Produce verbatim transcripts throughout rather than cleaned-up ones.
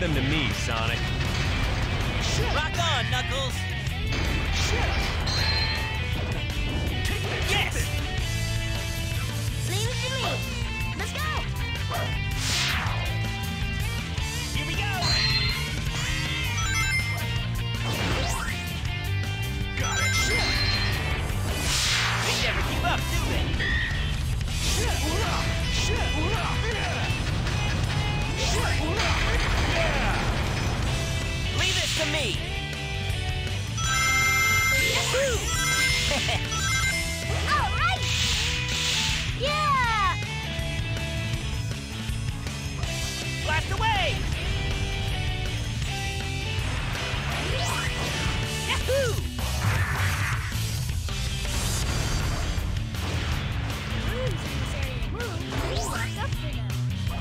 them to me, Sonic. Rock on, Knuckles! Yes! Leave it to me. Let's go. Here we go! Got it. They never keep up, do they? Leave it to me! Yahoo! All right. Yeah. Blast away! Yahoo! Rooms in this area move. We locked up for them.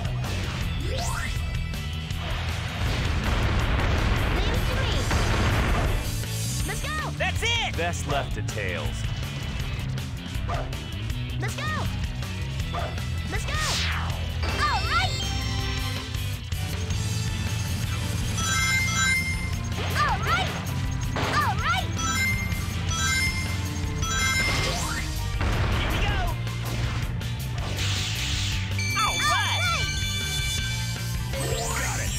Leave it to me. Let's go. That's it! Best left to Tails. Let's go. Let's go. All right. All right. All right. Here we go! All right! Got it.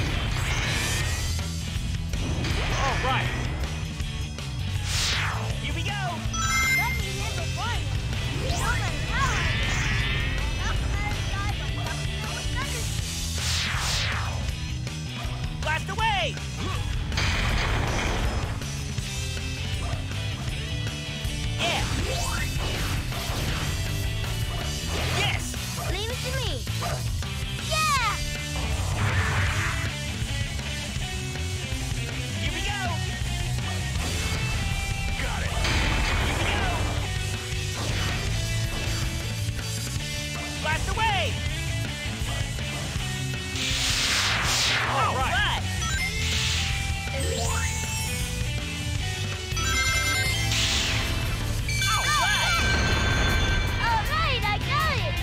All right. Here we go! Let me handle fire. No matter how hard it is. Not let it die by nothing that was better. Blast away! Yeah! Yes! Leave it to me. Yeah. Here we go! Got it. Here we go! Blast away! All right. All right! All right, I got it.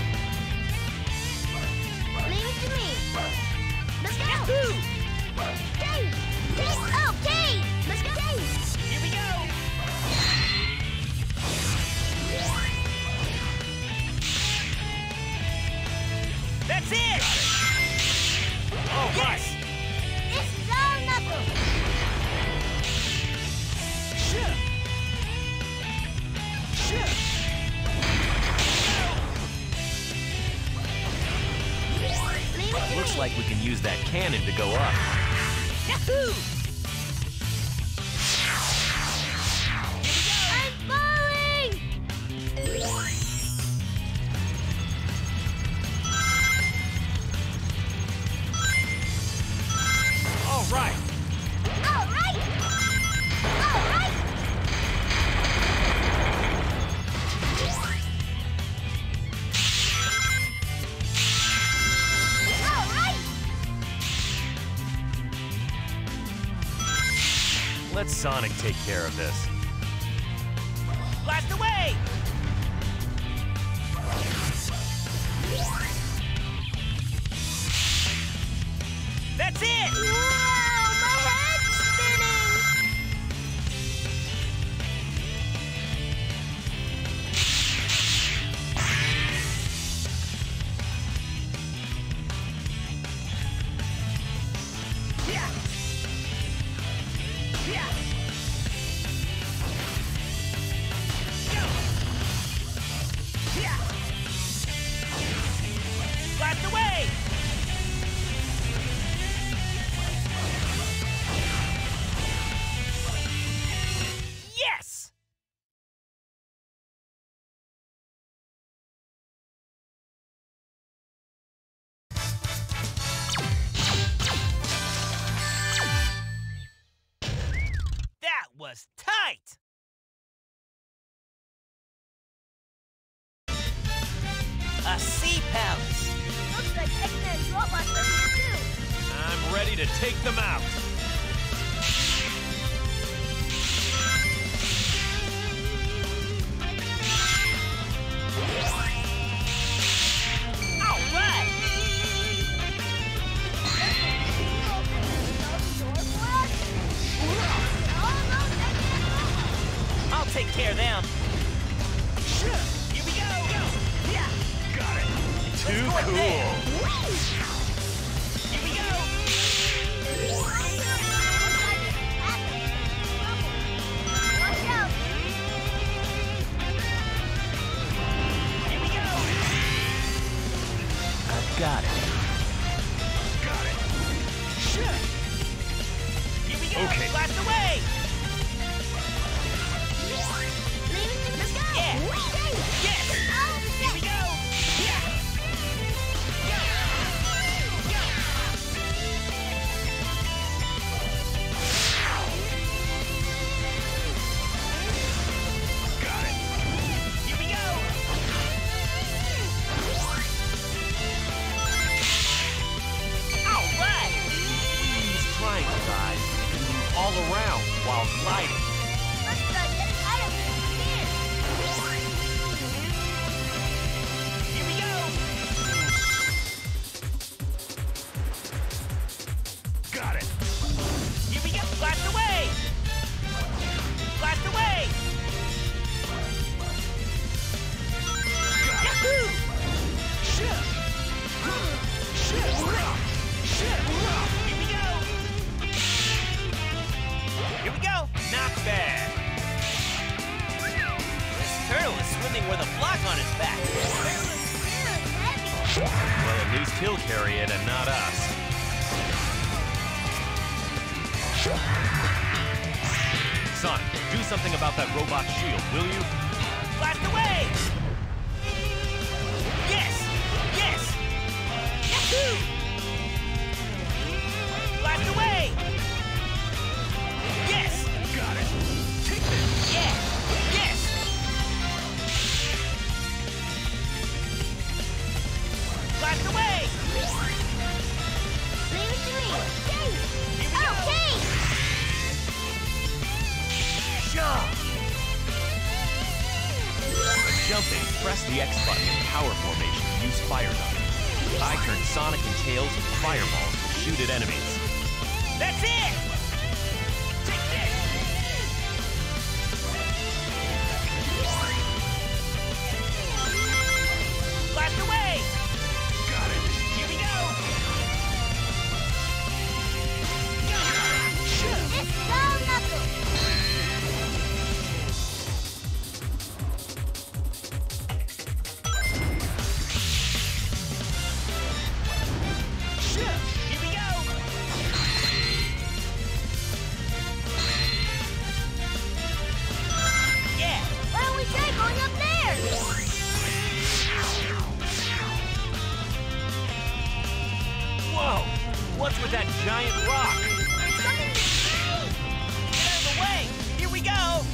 Leave it to me. Let's go. Yahoo! Dave. Dave. Oh, Dave. Let's go. Dave. Here we go! That's it! All right. Yes! This is all Knuckles. Leave it to Looks me. like we can use that cannon to go up. Yahoo! I'm falling. All right. All right. All right. All right. Let Sonic take care of this. Blast away! That's it! Wow, my head's spinning. Yeah! Yeah! Go! Yeah! Blast away! Yes! That was tight! A sea palace! Looks like Eggman's robots are here too. I'm ready to take them out. All right! scare them. Here we go. Yeah. Got it. Too Let's go up cool. there. Here we go. Watch out! Here we go. I've got it. Got it. Here we go. Okay. Blast away. Let's go! Yeah. Yes. Oh, Here we go. Yeah. Got it. Here we go. All right. Use triangle guys and move all around while gliding. let's try to get out of here. Here we go. Got it. Here we go. Blast away. Blast away. Yahoo! Here we go. Here we go. Not bad. This turtle is swimming with a block on its back. Well, at least he'll carry it and not us. Sonic, do something about that robot shield, will you? Blast away! Yes! Yes! Yahoo! Blast away! Yes! Got it. Take this. Yeah! Yes! Blast away! Leave it to me. Here we go! Okay! Jump! For jumping, press the X button in power formation to use fire gun. I turn Sonic and Tails into fireballs to shoot at enemies. That's it! Take this! Blast away! Got it. Here we go! It's so knuckles. Here we go! Yeah! Why don't we try going up there? Whoa! What's with that giant rock? It's something to see. Get out of the way! Here we go!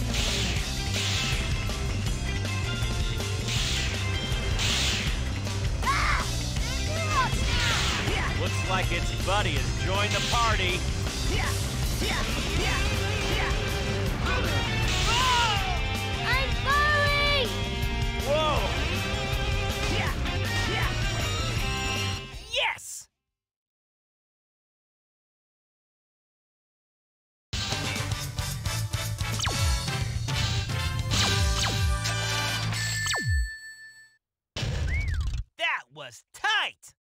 Ah! Looks like its buddy has joined the party. I'm falling! Whoa! Yes! That was tight!